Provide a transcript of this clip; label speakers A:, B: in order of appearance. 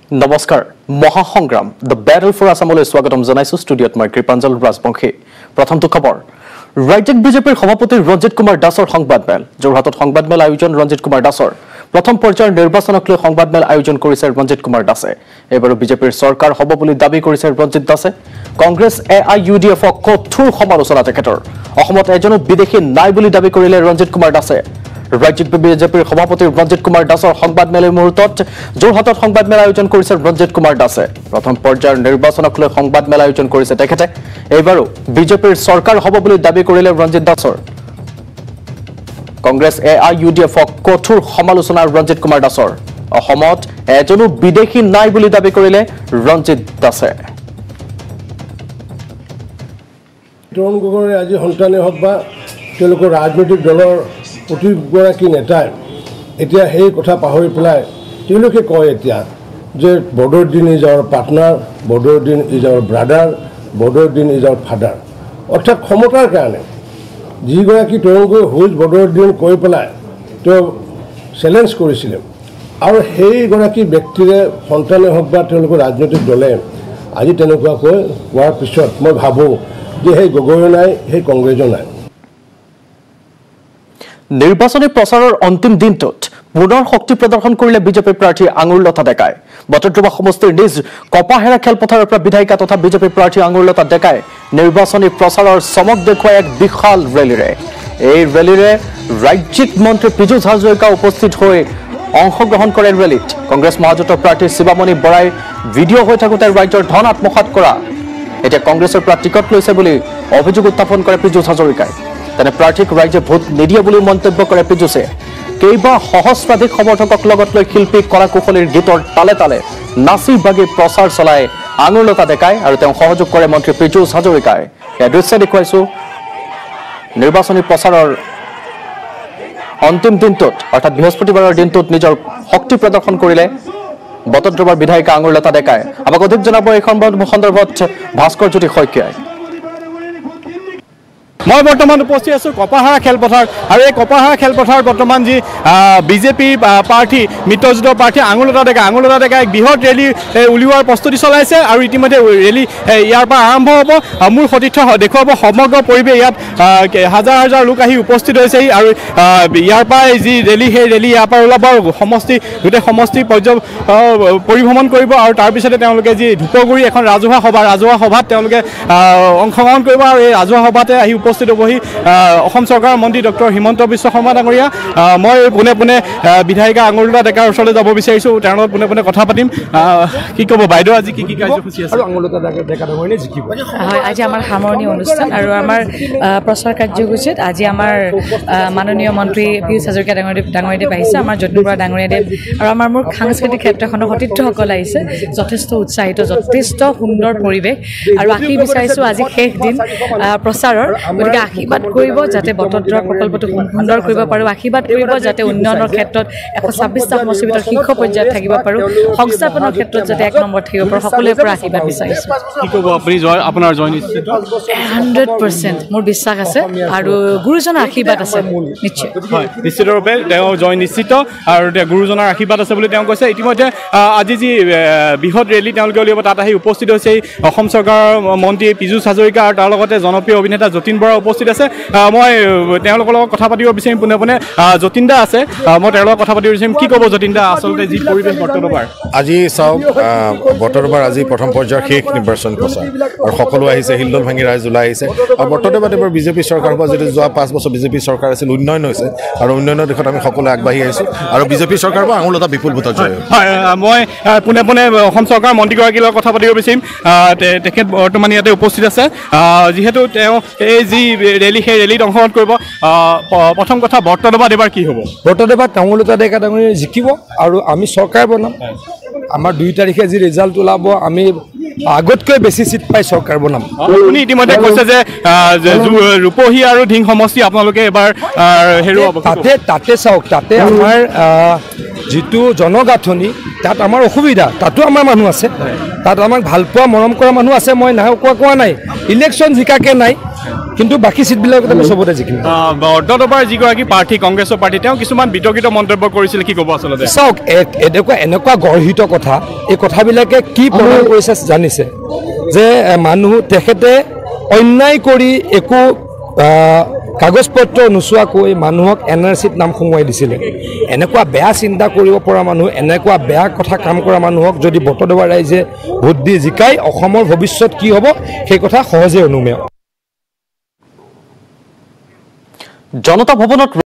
A: নমস্কাৰ মহাসংগ্ৰাম the battle for আসামলৈ স্বাগতম জনাইছো ষ্টুডিঅ'ত মই কৃপাঞ্জল ৰাজবংশী প্ৰথমটো খবৰ ৰাজ্যিক বিজেপিৰ সভাপতি ৰঞ্জিত কুমাৰ দাসৰ সংবাদমেল যোৰহাটত সংবাদমেল আয়োজন ৰঞ্জিত কুমাৰ দাসৰ প্ৰথম পৰ্যায়ৰ নিৰ্বাচনক লৈ সংবাদমেল আয়োজন কৰিছে ৰঞ্জিত কুমাৰ দাসে এবাৰো বিজেপিৰ চৰকাৰ হ'ব বুলি দাবী কৰিছে ৰঞ্জিত দাসে কংগ্ৰেছ AIUDFক কঠোৰ সমালোচনা তেখেতৰ অসমত এজনো বিদেশী নাই বুলি দাবী কৰিলে ৰঞ্জিত কুমাৰ দাসে ৰাজ্যিক বিজেপিৰ সভাপতি ৰঞ্জিত কুমাৰ দাসৰ সংবাদমেলৰ মুহূৰ্তত যোৰহাটত সংবাদমেল আয়োজন কৰিছে ৰঞ্জিত কুমাৰ দাসে প্ৰথম পৰ্যায়ৰ নিৰ্বাচনক লৈ সংবাদমেল আয়োজন কৰিছে তেখেতে এবাৰো বিজেপিৰ চৰকাৰ হ'ব বুলি দাবী কৰিলে ৰঞ্জিত দাসৰ কংগ্ৰেছ AIUDFক কঠোৰ সমালোচনা ৰঞ্জিত কুমাৰ দাসৰ অসমত এজনো বিদেশী নাই বুলি দাবী কৰিলে ৰঞ্জিত দাসে
B: তৰুণ গগৈৰ আজি সন্তানে হওক বা তেওঁলোকৰ ৰাজনৈতিক দলৰ প্ৰতিগৰাকী নেতাই এতিয়া সেই কথা পাহৰি পেলাই তেওঁলোকে কয় এতিয়া যে Badruddin is our partner Badruddin is our brother Badruddin is our father অৰ্থাৎ ক্ষমতাৰ কাৰণে যিগৰাকী তৰুণ গগৈ হুজ বদৰুদ্দিন কৈ পেলাই তেওঁ চেলেঞ্জ কৰিছিলে আৰু সেইগৰাকী ব্যক্তিৰে সন্তানে হওক বা তেওঁলোকৰ ৰাজনৈতিক দলে আজি তেনেকুৱাকৈ কোৱাৰ পিছত মই ভাবোঁ যে সেই গগৈও নাই সেই কংগ্ৰেছো নাই
A: নিৰ্বাচনী প্ৰচাৰৰ অন্তিম দিনটোত পুনৰ শক্তি প্ৰদৰ্শন কৰিলে বিজেপি প্ৰাৰ্থী আঙুৰলতা ডেকাই বটদ্ৰৱা সমষ্টিৰ নিজ কপাহেৰা খেলপথাৰৰ পৰা বিধায়িকা তথা বিজেপি প্ৰাৰ্থী আঙুৰলতা ডেকাই নিৰ্বাচনী প্ৰচাৰৰ চমক দেখুৱাই এক বিশাল ৰেলীৰে এই ৰেলীৰে ৰাজ্যিক মন্ত্ৰী পীযুষ হাজৰিকা উপস্থিত হৈ অংশগ্ৰহণ কৰে ৰেলীত কংগ্ৰেছ মহাজোঁটৰ প্ৰাৰ্থী শিৱামণি বৰাই ভিডিঅ' হৈ থাকোঁতে ৰাজ্যৰ ধন আত্মসাৎ কৰা এতিয়া কংগ্ৰেছৰ পৰা টিকট লৈছে বুলি অভিযোগ উত্থাপন কৰে পীযুষ হাজৰিকাই তেনে প্ৰাৰ্থীক ৰাইজে ভোট নিদিয়ে বুলি মন্তব্য কৰে পীযুষে কেইবা সহস্ৰাধিক সমৰ্থকক লগত লৈ শিল্পী কলা কুশলীৰ গীতৰ তালে তালে নাচি বাগি প্ৰচাৰ চলাই আঙুৰলতা ডেকাই আৰু তেওঁ সহযোগ কৰে মন্ত্ৰী পীযুষ হাজৰিকাই এই দৃশ্য দেখুৱাইছো নিৰ্বাচনী প্ৰচাৰৰ অন্তিম দিনটোত অৰ্থাৎ বৃহস্পতিবাৰৰ দিনটোত নিজৰ শক্তি প্ৰদৰ্শন কৰিলে বটদ্ৰৱাৰ বিধায়িকা আঙুৰলতা ডেকাই আমাক অধিক জনাব এই সন্দৰ্ভত ভাস্কৰ জ্যোতি শইকীয়াই
C: মই বৰ্তমান উপস্থিত আছোঁ কপাহাৰা খেলপথাৰ আৰু এই কপাহাৰা খেলপথাৰ বৰ্তমান যি বিজেপি প্ৰাৰ্থী মিত্ৰজোঁটৰ প্ৰাৰ্থী আঙুৰলতা ডেকাই এক বৃহৎ ৰেলী উলিওৱাৰ প্ৰস্তুতি চলাইছে আৰু ইতিমধ্যে ৰেলী ইয়াৰ পৰা আৰম্ভ হ'ব মোৰ সতীৰ্থ দেখুৱাব সমগ্ৰ পৰিৱেশ ইয়াত হাজাৰ হাজাৰ লোক আহি উপস্থিত হৈছেহি আৰু ইয়াৰ পৰা যি ৰেলী সেই ৰেলী ইয়াৰ পৰা ওলাব আৰু গোটেই সমষ্টি পৰিভ্ৰমণ কৰিব আৰু তাৰপিছতে তেওঁলোকে যি ধূপগুৰি এখন ৰাজহুৱা সভাত তেওঁলোকে অংশগ্ৰহণ কৰিব আৰু এই ৰাজহুৱা সভাতে আহি উপস্থিত হ'বহি অসম চৰকাৰৰ মন্ত্ৰী ডক্টৰ হিমন্ত বিশ্ব শৰ্মা ডাঙৰীয়া মই পোনে বিধায়িকা আঙুৰলতা ডেকাৰ ওচৰলৈ যাব বিচাৰিছোঁ তেওঁৰ লগত পোনে কথা পাতিম কি ক'ব বাইদেউ আজি কি কাৰ্যসূচী আছে আৰু আঙুৰলতা ডেকা ডাঙৰীয়াই জিকিব
D: হয় আজি আমাৰ সামৰণি অনুষ্ঠান আৰু আমাৰ প্ৰচাৰ কাৰ্যসূচীত আজি আমাৰ মাননীয় মন্ত্ৰী পীযুষ হাজৰিকা ডাঙৰীয়াদেৱ আহিছে আমাৰ যতীন বৰা ডাঙৰীয়াদেৱ আৰু আমাৰ মোৰ সাংস্কৃতিক ক্ষেত্ৰখনৰ সতীৰ্থসকল আহিছে যথেষ্ট উৎসাহিত যথেষ্ট সুন্দৰ পৰিৱেশ আৰু আশী বিচাৰিছোঁ আজি শেষ দিন প্ৰচাৰৰ গতিকে আশীৰ্বাদ কৰিব যাতে বটদ্ৰৱা প্ৰকল্পটো সুন্দৰ কৰিব পাৰোঁ আশীৰ্বাদ কৰিব যাতে উন্নয়নৰ ক্ষেত্ৰত 126টা সমষ্টিৰ ভিতৰত শীৰ্ষ পৰ্যায়ত থাকিব পাৰোঁ সংস্থাপনৰ ক্ষেত্ৰত যাতে 1 নম্বৰ থাকিব পাৰোঁ সকলোৰে পৰা আশীৰ্বাদ বিচাৰিছোঁ
C: কি ক'ব আপুনি আপোনাৰ জয় নিশ্চিত
D: 100% মোৰ বিশ্বাস আছে আৰু গুৰুজনৰ আশীৰ্বাদ আছে নিশ্চয়
C: হয় নিশ্চিতৰূপে তেওঁ জয় নিশ্চিত আৰু গুৰুজনৰ আশীৰ্বাদ আছে বুলি তেওঁ কৈছে ইতিমধ্যে আজি যি বৃহৎ ৰেলী তেওঁলোকে উলিয়াব তাত আহি উপস্থিত হৈছে অসম চৰকাৰৰ মন্ত্ৰী পীযুষ হাজৰিকা আৰু তাৰ লগতে জনপ্ৰিয় অভিনেতা যতীন বৰা উপস্থিত আছে মই তেওঁলোকৰ লগত কথা পাতিব বিচাৰিম পোনে যতীন দা আছে মই তেওঁৰ লগত কথা পাতিব বিচাৰিম কি ক'ব যতীন দা আচলতে যি পৰিৱেশ বটদ্ৰৱাৰ
E: আজি চাওক বটদ্ৰৱাৰ আজি প্ৰথম পৰ্যায়ৰ শেষ নিৰ্বাচন প্ৰচাৰ আৰু সকলো আহিছে হিলদল ভাঙি ৰাইজ ওলাই আহিছে আৰু বটদ্ৰৱাত এবাৰ বিজেপি চৰকাৰৰ পৰা যিটো যোৱা 5 বছৰ বিজেপি চৰকাৰ আছিল উন্নয়ন হৈছে আৰু উন্নয়নৰ দিশত আমি সকলোৱে আগবাঢ়ি আহিছোঁ আৰু বিজেপি চৰকাৰৰ পৰা আঙুৰলতা বিপুল ভোটত জয়
C: হয় মই পোনে অসম চৰকাৰৰ মন্ত্ৰীগৰাকীৰ লগত কথা পাতিব বিচাৰিম তেখেত বৰ্তমান ইয়াতে উপস্থিত আছে যিহেতু তেওঁ এই যি ৰেলী সেই ৰেলীত অংশগ্ৰহণ কৰিব প্ৰথম কথা বটদ্ৰৱাত এবাৰ কি হ'ব
F: বটদ্ৰৱাত আঙুৰলতা ডেকা ডাঙৰীয়াই জিকিব আৰু আমি চৰকাৰ বনাম আমাৰ 2 তাৰিখে যি ৰিজাল্ট ওলাব আমি আগতকৈ বেছি চিট পাই চৰকাৰ বনাম
C: আপুনি ইতিমধ্যে কৈছে যে ৰূপহী আৰু ধিং সমষ্টি আপোনালোকে এবাৰ হেৰুৱাব
F: তাতে চাওক তাতে আমাৰ যিটো জনগাঁথনি তাত আমাৰ অসুবিধা তাতো আমাৰ মানুহ আছে তাত আমাক ভাল পোৱা মৰম কৰা মানুহ আছে মই নাই কোৱা নাই ইলেকশ্যন জিকাকে নাই কিন্তু বাকী ছিটবিলাকত আমি চবতে জিকিম
C: বৰদোৱাৰ যিগৰাকী প্ৰাৰ্থী কংগ্ৰেছৰ প্ৰাৰ্থী তেওঁ কিছুমান বিতৰ্কিত মন্তব্য কৰিছিল কি ক'ব আচলতে
F: চাওক এনেকুৱা গৰ্হিত কথা এই কথাবিলাকে কি প্ৰমাণ কৰিছে জানিছে যে মানুহ তেখেতে অন্যায় কৰি একো কাগজ পত্ৰ নোচোৱাকৈ মানুহক NRCত নাম সোমোৱাই দিছিলে এনেকুৱা বেয়া চিন্তা কৰিব পৰা মানুহ এনেকুৱা বেয়া কথা কাম কৰা মানুহক যদি বটদ্ৰৱা ৰাইজে ভোট দি জিকাই অসমৰ ভৱিষ্যত কি হ'ব সেই কথা সহজে অনুমেয়
A: জনতা ভৱনত